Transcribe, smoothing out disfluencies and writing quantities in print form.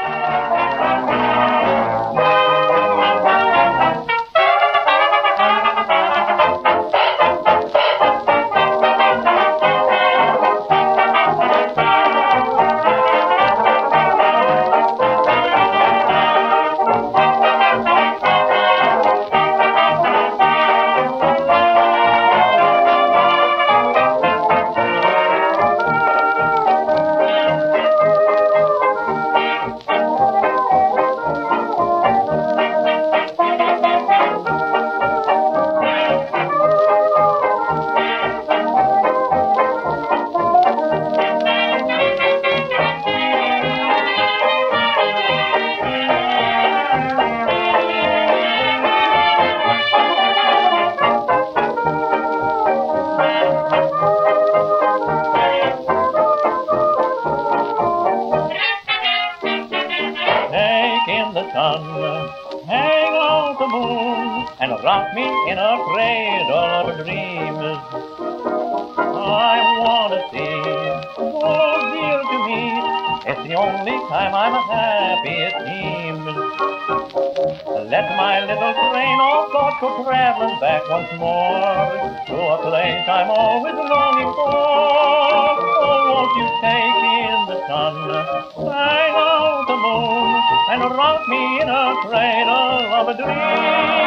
Hang on the moon and rock me in a cradle of dreams. I want to see, oh dear to me, it's the only time I'm happy it seems. Let my little train of thought go traveling back once more to a place I'm always longing for. Oh, won't you take in the sun, hang out the moon, and rock me in a cradle of a dream.